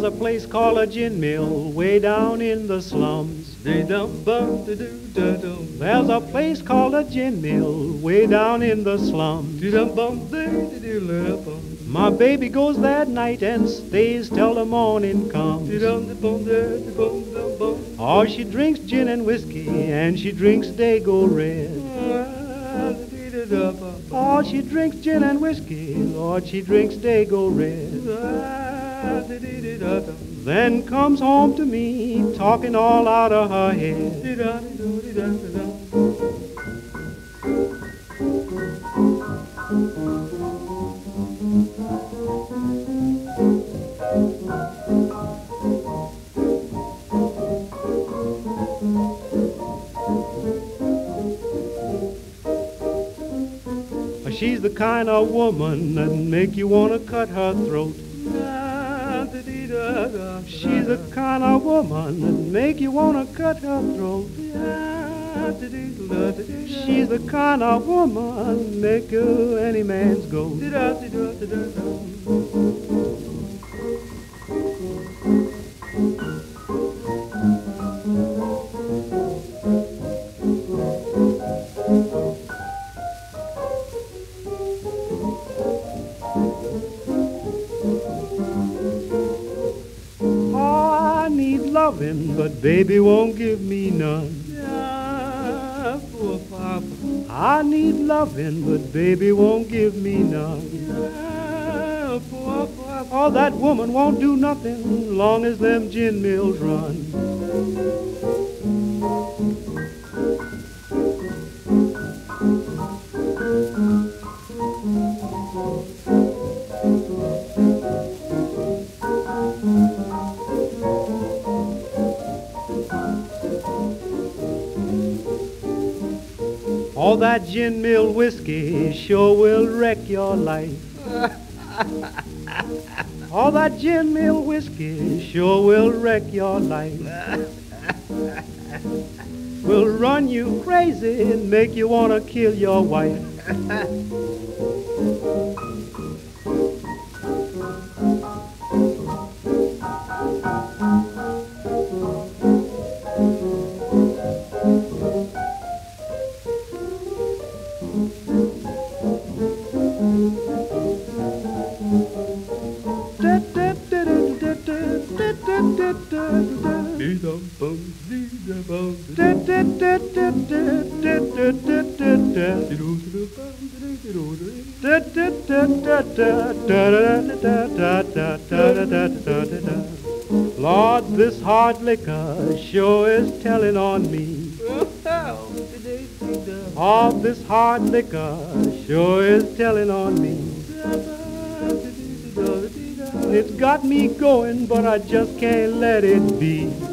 There's a place called a gin mill way down in the slums. There's a place called a gin mill way down in the slums. My baby goes that night and stays till the morning comes. Oh, she drinks gin and whiskey and she drinks Dago red. Oh, she drinks gin and whiskey, Lord, she drinks Dago red. Then comes home to me, talking all out of her head. She's the kind of woman that make you want to cut her throat. She's the kind of woman that make you want to cut her throat. She's the kind of woman make you any man's goat. But baby won't give me none. I need loving, but baby won't give me none. Oh, that woman won't do nothing long as them gin mills run. All that gin mill whiskey sure will wreck your life. All that gin mill whiskey sure will wreck your life. Will run you crazy and make you want to kill your wife. Lord, this hard liquor sure is telling on me. Oh, this hard liquor sure is telling on me. It's got me going, but I just can't let it be.